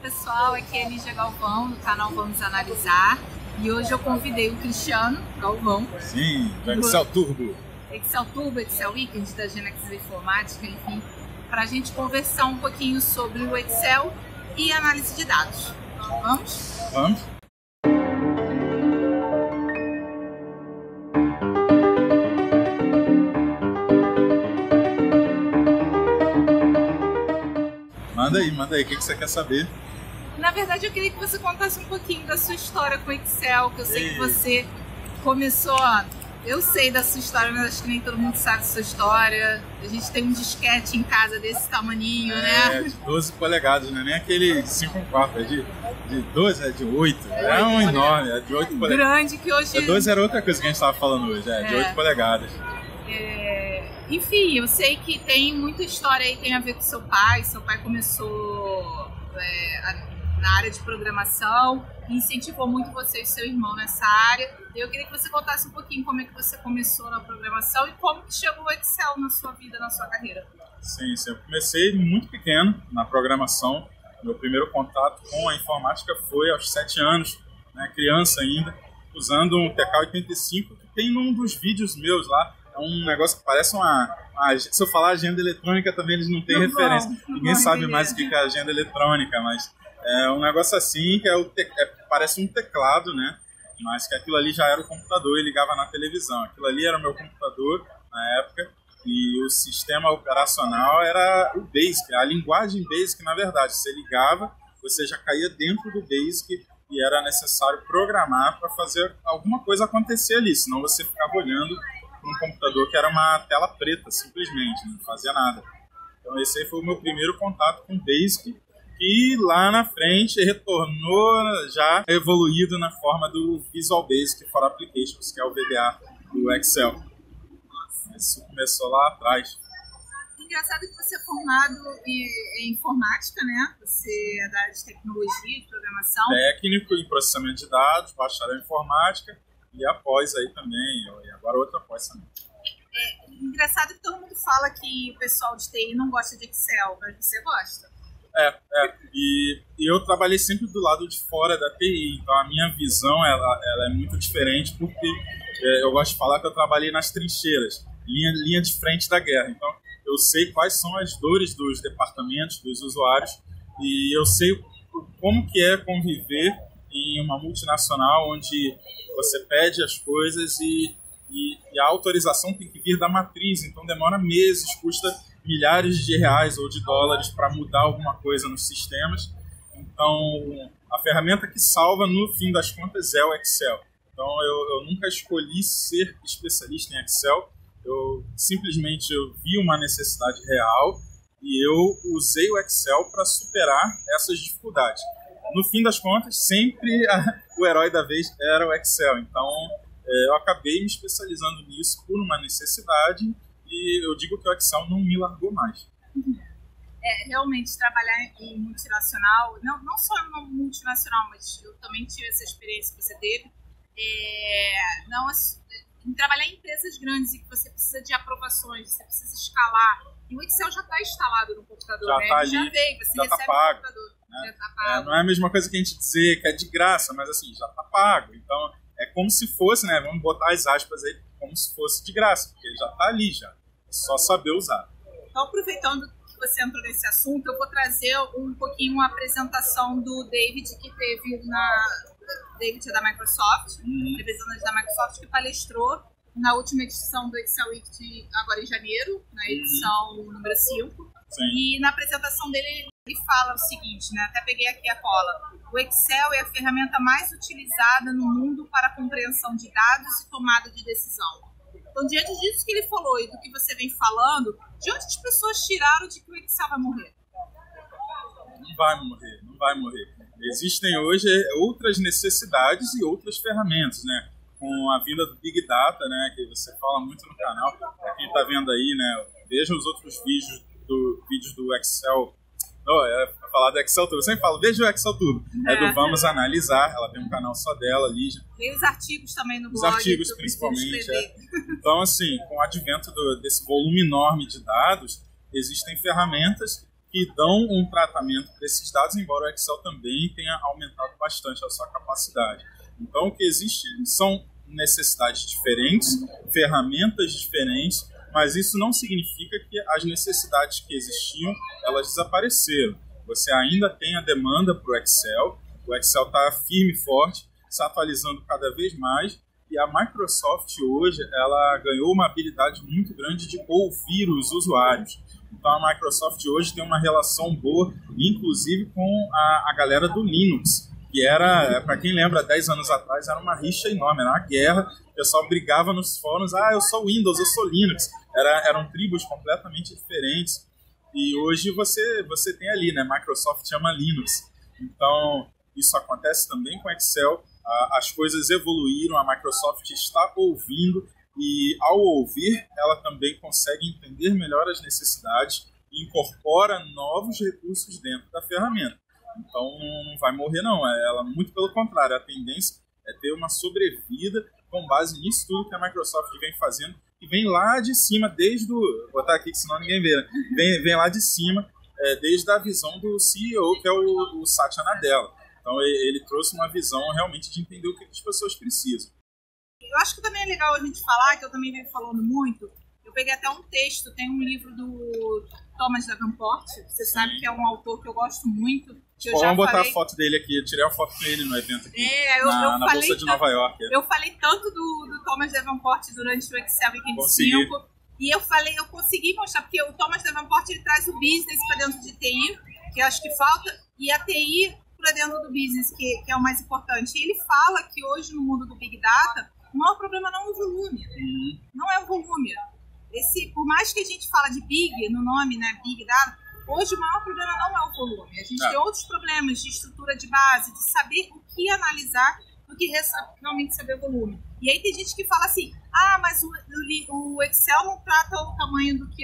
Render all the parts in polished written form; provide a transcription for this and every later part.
pessoal, aqui é Lígia Galvão, do canal Vamos Analisar. E hoje eu convidei o Cristiano Galvão. Sim, do Excel Turbo. Excel Turbo, Excel Weekend, da Genex Informática, enfim, para a gente conversar um pouquinho sobre o Excel e análise de dados. Vamos? Vamos. Manda aí, o que você quer saber? Na verdade, eu queria que você contasse um pouquinho da sua história com o Excel, que eu sei que você começou... Eu sei da sua história, mas acho que nem todo mundo sabe da sua história. A gente tem um disquete em casa desse tamaninho, né? É, de 12 polegadas, não é nem aquele 5/4, é de 12, é de 8. É um enorme, é de 8 polegadas. Grande que hoje... 12 era outra coisa que a gente estava falando hoje, de 8 polegadas. Enfim, eu sei que tem muita história aí, tem a ver com seu pai. Seu pai começou na área de programação, incentivou muito você e seu irmão nessa área. Eu queria que você contasse um pouquinho como é que você começou na programação e como que chegou o Excel na sua vida, na sua carreira. Sim, eu comecei muito pequeno na programação. Meu primeiro contato com a informática foi aos 7 anos, né, criança ainda, usando um TK-85 que tem num dos vídeos meus lá. É um negócio que parece se eu falar agenda eletrônica também eles não têm referência. Ninguém sabe mais o que é agenda eletrônica, mas é um negócio assim que parece um teclado, né? Mas que aquilo ali já era o computador e ligava na televisão. Aquilo ali era o meu computador na época e o sistema operacional era o BASIC, a linguagem BASIC, na verdade. Você ligava, você já caía dentro do BASIC e era necessário programar para fazer alguma coisa acontecer ali, senão você ficava olhando um computador que era uma tela preta, simplesmente, não fazia nada. Então esse aí foi o meu primeiro contato com BASIC, e lá na frente retornou já evoluído na forma do Visual Basic for Applications, que é o VBA do Excel. Isso começou lá atrás. Engraçado que você é formado em informática, né? Você é da área de tecnologia, de programação. Técnico em processamento de dados, bacharel em informática, e após aí também, e agora outra após também. Engraçado que todo mundo fala que o pessoal de TI não gosta de Excel, mas você gosta. E eu trabalhei sempre do lado de fora da TI, então a minha visão ela é muito diferente, porque eu gosto de falar que eu trabalhei nas trincheiras, linha de frente da guerra, então eu sei quais são as dores dos departamentos, dos usuários, e eu sei como que é conviver em uma multinacional onde você pede as coisas e a autorização tem que vir da matriz, então demora meses, custa milhares de reais ou de dólares para mudar alguma coisa nos sistemas. Então, a ferramenta que salva, no fim das contas, é o Excel. Então, eu nunca escolhi ser especialista em Excel. Eu simplesmente vi uma necessidade real e eu usei o Excel para superar essas dificuldades. No fim das contas, sempre o herói da vez era o Excel. Então, eu acabei me especializando nisso por uma necessidade. E eu digo que o Excel não me largou mais. Realmente, trabalhar em multinacional, não só em uma multinacional, mas eu também tive essa experiência que você teve, em trabalhar em empresas grandes e que você precisa de aprovações, você precisa escalar. E o Excel já está instalado no computador, já né? Tá ele já veio, você recebe tá pago, no computador. Né? Já tá pago. Não é a mesma coisa que a gente dizer que é de graça, mas assim, já está pago. Então, é como se fosse, né? Vamos botar as aspas aí, como se fosse de graça, porque ele já está ali já. É só saber usar. Então, aproveitando que você entrou nesse assunto, eu vou trazer um pouquinho uma apresentação do David, que teve David é da Microsoft, representante da Microsoft, que palestrou na última edição do Excel Week agora em janeiro, na edição número 5. Sim. E na apresentação dele, ele fala o seguinte, né? Até peguei aqui a cola. O Excel é a ferramenta mais utilizada no mundo para a compreensão de dados e tomada de decisão. Então, diante disso que ele falou e do que você vem falando, de onde as pessoas tiraram de que o Excel vai morrer? Não vai morrer. Existem hoje outras necessidades e outras ferramentas, né? Com a vinda do Big Data, né? Que você fala muito no canal. Para quem está vendo aí, né? Veja os outros vídeos do Excel. Pra falar do Excel Turbo. Eu sempre falo, veja o Excel Turbo. É do Vamos Analisar. Ela tem um canal só dela, Lígia. Tem os artigos também no blog. Os artigos, principalmente. Então, assim, com o advento desse volume enorme de dados, existem ferramentas que dão um tratamento para esses dados, embora o Excel também tenha aumentado bastante a sua capacidade. Então, o que existe são necessidades diferentes, ferramentas diferentes, mas isso não significa que as necessidades que existiam, elas desapareceram. Você ainda tem a demanda para o Excel está firme e forte, se atualizando cada vez mais, e a Microsoft hoje ela ganhou uma habilidade muito grande de ouvir os usuários. Então a Microsoft hoje tem uma relação boa, inclusive com a galera do Linux, que era, para quem lembra, 10 anos atrás era uma rixa enorme, era uma guerra, o pessoal brigava nos fóruns, eu sou Windows, eu sou Linux, eram tribos completamente diferentes, e hoje você tem ali, né, Microsoft ama Linux, então isso acontece também com Excel, as coisas evoluíram, a Microsoft está ouvindo, e ao ouvir, ela também consegue entender melhor as necessidades e incorpora novos recursos dentro da ferramenta. Então não vai morrer não, ela muito pelo contrário, a tendência é ter uma sobrevida com base nisso tudo que a Microsoft vem fazendo, e vem lá de cima, desde o... Vou botar aqui que senão ninguém vê, né? Vem lá de cima, desde a visão do CEO, que é o Satya Nadella. Então ele trouxe uma visão realmente de entender o que as pessoas precisam. Eu acho que também é legal a gente falar, que eu também venho falando muito, eu peguei até um texto, tem um livro do Thomas Davenport, você sabe que é um autor que eu gosto muito. Que eu Vamos botar a foto dele aqui, eu tirei uma foto com ele no evento aqui, na Bolsa de Nova York. Eu falei tanto do Thomas Davenport durante o Excel Weekend 5, e eu consegui mostrar, porque o Thomas Davenport ele traz o business para dentro de TI, que eu acho que falta, e a TI para dentro do business, que é o mais importante. E ele fala que hoje no mundo do Big Data, o maior problema não é o volume, não é o volume. Por mais que a gente fala de Big, no nome, né, Big Data, hoje o maior problema não é o volume. A gente tem outros problemas de estrutura de base, de saber o que analisar, do que realmente saber o volume. E aí tem gente que fala assim, mas o Excel não trata o tamanho do que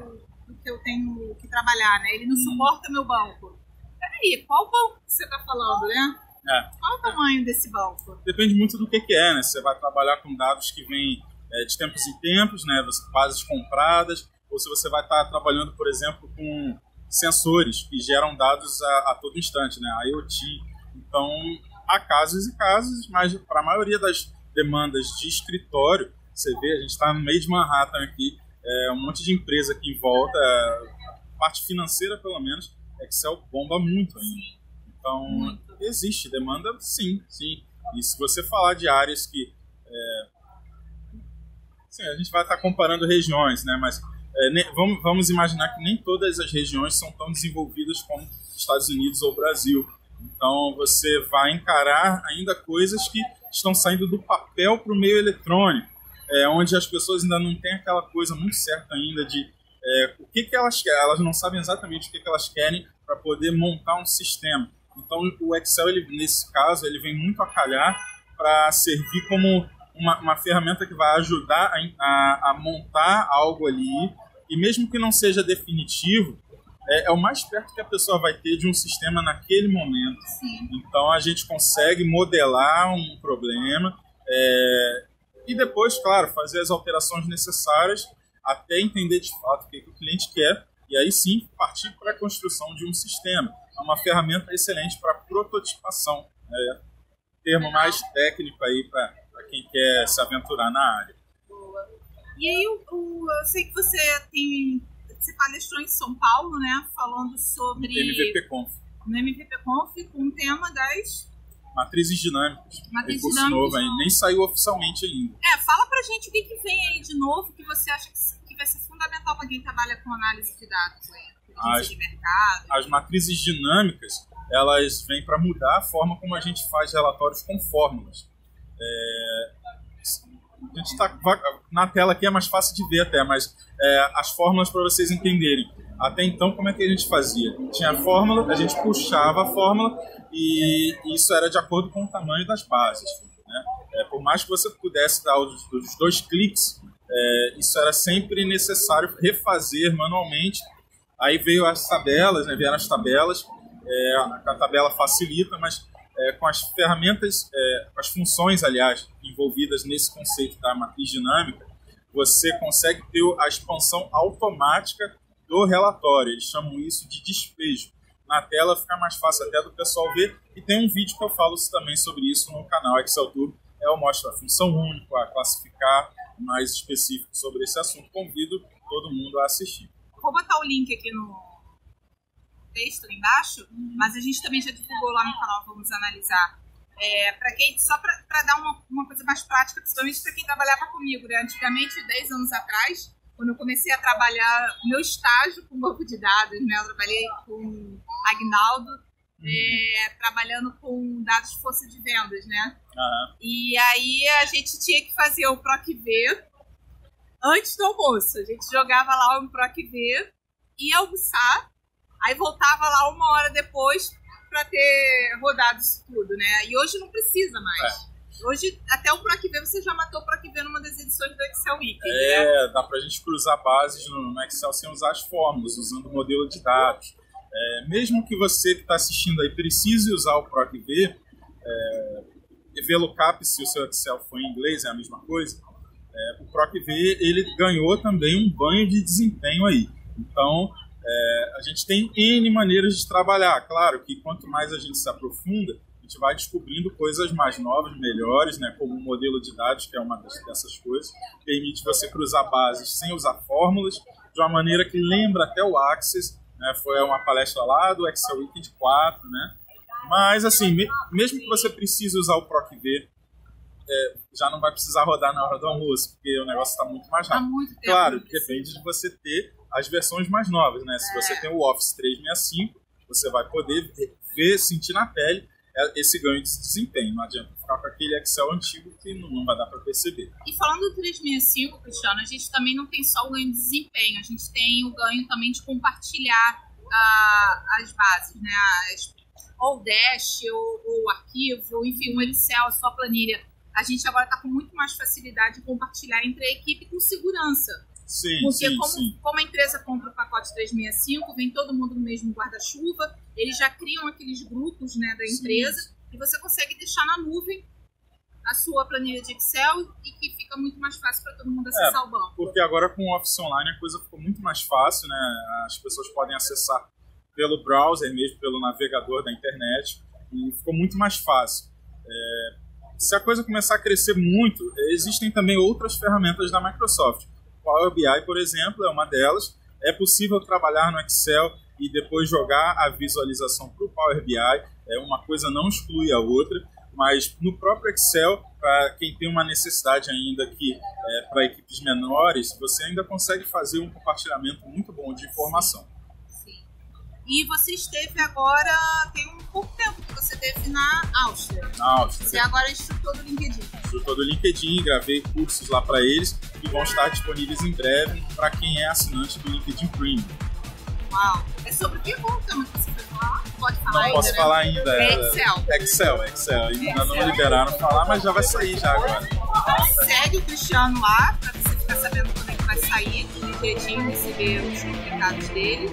eu tenho que trabalhar, né? Ele não suporta meu banco. Peraí, qual banco que você está falando, né? Qual o tamanho desse banco? Depende muito do que é, né? Você vai trabalhar com dados que vêm de tempos em tempos, né? Bases compradas, ou se você vai estar trabalhando, por exemplo, com sensores que geram dados a todo instante, né? IoT. Então, há casos e casos, mas para a maioria das demandas de escritório, você vê, a gente está no meio de Manhattan aqui, um monte de empresa aqui em volta, a parte financeira, pelo menos, Excel bomba muito ainda. Então, existe demanda, sim. E se você falar de áreas que... a gente vai estar comparando regiões, né? Mas vamos imaginar que nem todas as regiões são tão desenvolvidas como Estados Unidos ou Brasil. Então, você vai encarar ainda coisas que estão saindo do papel para o meio eletrônico, onde as pessoas ainda não têm aquela coisa muito certa ainda de o que elas querem. Elas não sabem exatamente o que elas querem para poder montar um sistema. Então, o Excel, nesse caso, ele vem muito a calhar para servir como uma ferramenta que vai ajudar a montar algo ali, e mesmo que não seja definitivo, é o mais perto que a pessoa vai ter de um sistema naquele momento. Sim. Então, a gente consegue modelar um problema e depois, claro, fazer as alterações necessárias até entender de fato o que o cliente quer, e aí sim partir para a construção de um sistema. É uma ferramenta excelente para prototipação, termo mais técnico aí para quem quer se aventurar na área. Boa. E aí, eu sei que você palestrou em São Paulo, né, falando sobre... No MVP-Conf. No MVP-Conf, com o tema das... Matrizes dinâmicas. Matrizes curso dinâmicas. Novo ainda, nem saiu oficialmente ainda. Fala pra gente o que vem aí de novo, que você acha que vai ser fundamental para quem trabalha com análise de dados, de mercado. As matrizes dinâmicas, elas vêm para mudar a forma como a gente faz relatórios com fórmulas. A gente está na tela aqui, é mais fácil de ver até, mas as fórmulas para vocês entenderem. Até então, como é que a gente fazia? Tinha a fórmula, a gente puxava a fórmula e isso era de acordo com o tamanho das bases, né? Por mais que você pudesse dar os 2 cliques, isso era sempre necessário refazer manualmente. Aí veio as tabelas, né? Vieram as tabelas, a tabela facilita, mas com as ferramentas, com as funções, aliás, envolvidas nesse conceito da matriz dinâmica, você consegue ter a expansão automática do relatório. Eles chamam isso de despejo. Na tela fica mais fácil até do pessoal ver. E tem um vídeo que eu falo também sobre isso no canal Excel Turbo. Eu mostro a função única, a classificar mais específico sobre esse assunto. Convido todo mundo a assistir. Vou botar o link aqui no texto ali embaixo, mas a gente também já divulgou lá no canal Vamos Analisar. Só para dar uma coisa mais prática, principalmente para quem trabalhava comigo, né? Antigamente, 10 anos atrás, quando eu comecei a trabalhar meu estágio com banco de dados, né? Eu trabalhei com Agnaldo, trabalhando com dados de força de vendas, né? E aí a gente tinha que fazer o PROC-V antes do almoço. A gente jogava lá o PROC-V, ia almoçar, aí voltava lá 1 hora depois para ter rodado isso tudo, né? E hoje não precisa mais. Hoje, até o PROC-V, você já matou o PROC-V numa das edições do Excel Weekend, né? Dá pra gente cruzar bases no Excel sem usar as fórmulas, usando o modelo de dados. Mesmo que você que está assistindo aí precise usar o PROC-V, VLOOKUP, se o seu Excel for em inglês, é a mesma coisa, o PROC-V ele ganhou também um banho de desempenho aí. Então, a gente tem N maneiras de trabalhar. Claro que quanto mais a gente se aprofunda, a gente vai descobrindo coisas mais novas, melhores, né? Como o modelo de dados, que é uma dessas coisas, permite você cruzar bases sem usar fórmulas, de uma maneira que lembra até o Access, né? Foi uma palestra lá do Excel Weekend 4, né? Mas, assim, mesmo que você precise usar o PROC-V, já não vai precisar rodar na hora do almoço, porque o negócio está muito mais rápido. Claro, depende de você ter as versões mais novas, né? Se você tem o Office 365, você vai poder sentir na pele esse ganho de desempenho. Não adianta ficar com aquele Excel antigo que não vai dar para perceber. E falando do 365, Cristiano, a gente também não tem só o ganho de desempenho, a gente tem o ganho também de compartilhar as bases, né? Ou o Dash, ou o arquivo, enfim, o Excel, a sua planilha. A gente agora está com muito mais facilidade de compartilhar entre a equipe com segurança. Sim, porque como a empresa compra o pacote 365, vem todo mundo no mesmo guarda-chuva, eles já criam aqueles grupos, né, da empresa, e você consegue deixar na nuvem a sua planilha de Excel e que fica muito mais fácil para todo mundo acessar o banco. Porque agora com o Office Online a coisa ficou muito mais fácil, né? As pessoas podem acessar pelo browser mesmo, pelo navegador da internet, e ficou muito mais fácil. Se a coisa começar a crescer muito, existem também outras ferramentas da Microsoft. Power BI, por exemplo, é uma delas. É possível trabalhar no Excel e depois jogar a visualização para o Power BI. Uma coisa não exclui a outra, mas no próprio Excel, para quem tem uma necessidade ainda que para equipes menores, você ainda consegue fazer um compartilhamento muito bom de informação. Sim. E você esteve agora, tem um pouco tempo que você esteve na Áustria. Você agora é instrutor do LinkedIn. Instrutor do LinkedIn, gravei cursos lá para eles que vão estar disponíveis em breve para quem é assinante do LinkedIn Premium. Uau! É sobre o que o tema que você vai falar? Pode falar não ainda, posso falar ainda. Excel. Ainda não liberaram falar, mas já vai sair já agora. Então segue o Cristiano lá para você ficar sabendo quando é que vai sair do LinkedIn, receber os comunicados dele.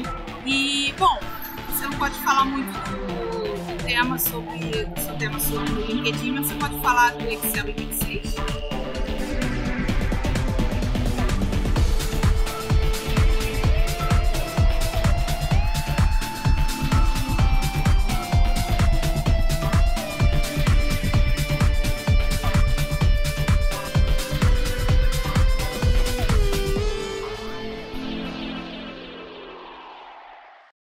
E, bom, você não pode falar muito do tema sobre o LinkedIn, mas você pode falar do Excel e 26.